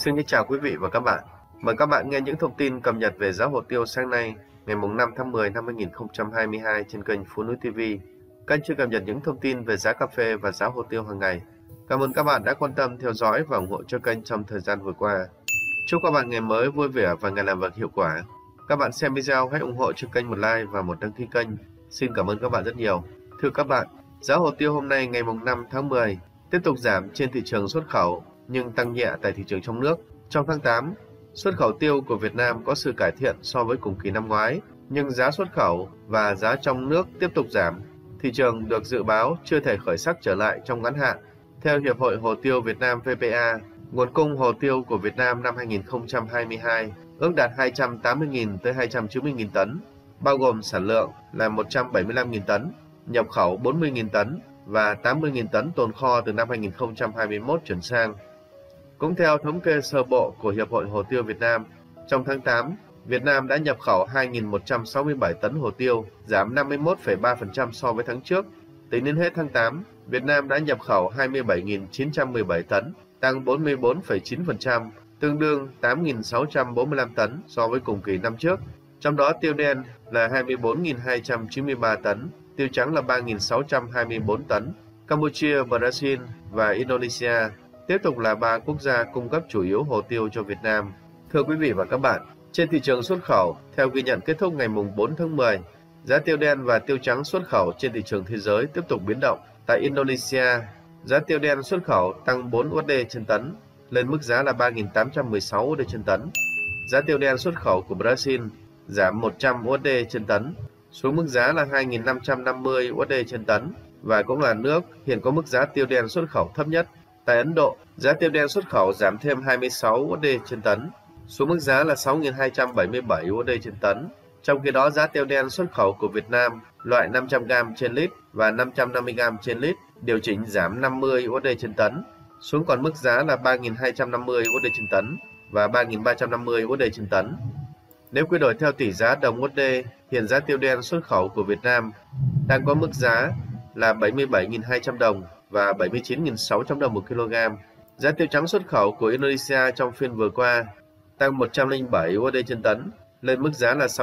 Xin kính chào quý vị và các bạn. Mời các bạn nghe những thông tin cập nhật về giá hồ tiêu sáng nay, ngày 5 tháng 10 năm 2022 trên kênh Phố Núi TV. Kênh chuyên cập nhật những thông tin về giá cà phê và giá hồ tiêu hàng ngày. Cảm ơn các bạn đã quan tâm theo dõi và ủng hộ cho kênh trong thời gian vừa qua. Chúc các bạn ngày mới vui vẻ và ngày làm việc hiệu quả. Các bạn xem video hãy ủng hộ cho kênh một like và một đăng ký kênh. Xin cảm ơn các bạn rất nhiều. Thưa các bạn, giá hồ tiêu hôm nay ngày 5 tháng 10 tiếp tục giảm trên thị trường xuất khẩu nhưng tăng nhẹ tại thị trường trong nước. Trong tháng 8, xuất khẩu tiêu của Việt Nam có sự cải thiện so với cùng kỳ năm ngoái, nhưng giá xuất khẩu và giá trong nước tiếp tục giảm. Thị trường được dự báo chưa thể khởi sắc trở lại trong ngắn hạn. Theo Hiệp hội Hồ tiêu Việt Nam VPA, nguồn cung hồ tiêu của Việt Nam năm 2022 ước đạt 280.000 tới 290.000 tấn, bao gồm sản lượng là 175.000 tấn, nhập khẩu 40.000 tấn và 80.000 tấn tồn kho từ năm 2021 chuyển sang. Cũng theo thống kê sơ bộ của Hiệp hội Hồ tiêu Việt Nam, trong tháng 8, Việt Nam đã nhập khẩu 2.167 tấn hồ tiêu, giảm 51,3% so với tháng trước. Tính đến hết tháng 8, Việt Nam đã nhập khẩu 27.917 tấn, tăng 44,9%, tương đương 8.645 tấn so với cùng kỳ năm trước. Trong đó tiêu đen là 24.293 tấn, tiêu trắng là 3.624 tấn. Campuchia, Brazil và Indonesia tiếp tục là 3 quốc gia cung cấp chủ yếu hồ tiêu cho Việt Nam. Thưa quý vị và các bạn, trên thị trường xuất khẩu, theo ghi nhận kết thúc ngày 4 tháng 10, giá tiêu đen và tiêu trắng xuất khẩu trên thị trường thế giới tiếp tục biến động. Tại Indonesia, giá tiêu đen xuất khẩu tăng 4 USD trên tấn, lên mức giá là 3.816 USD trên tấn. Giá tiêu đen xuất khẩu của Brazil giảm 100 USD trên tấn, xuống mức giá là 2.550 USD trên tấn, và cũng là nước hiện có mức giá tiêu đen xuất khẩu thấp nhất. Tại Ấn Độ, giá tiêu đen xuất khẩu giảm thêm 26 USD trên tấn, xuống mức giá là 6.277 USD trên tấn. Trong khi đó, giá tiêu đen xuất khẩu của Việt Nam loại 500g trên lít và 550g trên lít điều chỉnh giảm 50 USD trên tấn, xuống còn mức giá là 3.250 USD trên tấn và 3.350 USD trên tấn. Nếu quy đổi theo tỷ giá đồng USD, hiện giá tiêu đen xuất khẩu của Việt Nam đang có mức giá là 77.200 đồng và 79.600 đồng một kg. Giá tiêu trắng xuất khẩu của Indonesia trong phiên vừa qua tăng 107 USD trên tấn, lên mức giá là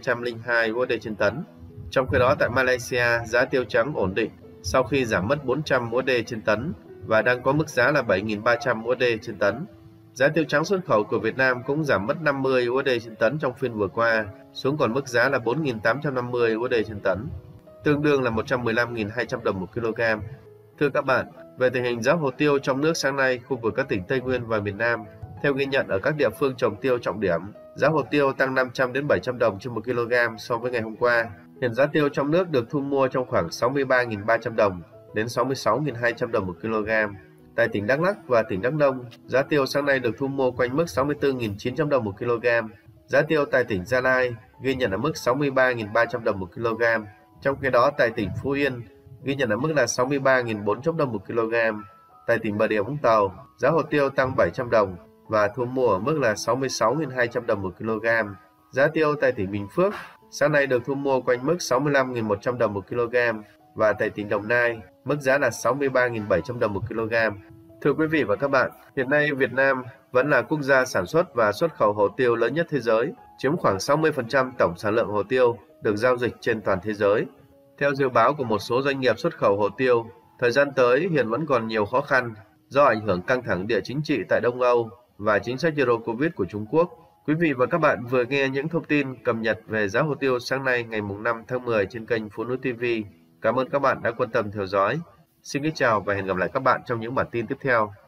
6.202 USD trên tấn. Trong khi đó tại Malaysia, giá tiêu trắng ổn định sau khi giảm mất 400 USD trên tấn và đang có mức giá là 7.300 USD trên tấn. Giá tiêu trắng xuất khẩu của Việt Nam cũng giảm mất 50 USD trên tấn trong phiên vừa qua, xuống còn mức giá là 4.850 USD trên tấn, tương đương là 115.200 đồng một kg. Thưa các bạn, về tình hình giá hồ tiêu trong nước sáng nay, khu vực các tỉnh Tây Nguyên và miền Nam, theo ghi nhận ở các địa phương trồng tiêu trọng điểm, giá hồ tiêu tăng 500 đến 700 đồng trên 1 kg so với ngày hôm qua. Hiện giá tiêu trong nước được thu mua trong khoảng 63.300 đồng đến 66.200 đồng một kg. Tại tỉnh Đắk Lắk và tỉnh Đắk Nông, giá tiêu sáng nay được thu mua quanh mức 64.900 đồng một kg. Giá tiêu tại tỉnh Gia Lai ghi nhận ở mức 63.300 đồng một kg. Trong khi đó tại tỉnh Phú Yên ghi nhận ở mức là 63.400 đồng một kg. Tại tỉnh Bà Rịa Vũng Tàu, giá hồ tiêu tăng 700 đồng và thu mua ở mức là 66.200 đồng một kg. Giá tiêu tại tỉnh Bình Phước sáng nay được thu mua quanh mức 65.100 đồng một kg và tại tỉnh Đồng Nai, mức giá là 63.700 đồng một kg. Thưa quý vị và các bạn, hiện nay Việt Nam vẫn là quốc gia sản xuất và xuất khẩu hồ tiêu lớn nhất thế giới, chiếm khoảng 60% tổng sản lượng hồ tiêu được giao dịch trên toàn thế giới. Theo dự báo của một số doanh nghiệp xuất khẩu hồ tiêu, thời gian tới hiện vẫn còn nhiều khó khăn do ảnh hưởng căng thẳng địa chính trị tại Đông Âu và chính sách Zero Covid của Trung Quốc. Quý vị và các bạn vừa nghe những thông tin cập nhật về giá hồ tiêu sáng nay ngày 5 tháng 10 trên kênh Phố Núi TV. Cảm ơn các bạn đã quan tâm theo dõi. Xin kính chào và hẹn gặp lại các bạn trong những bản tin tiếp theo.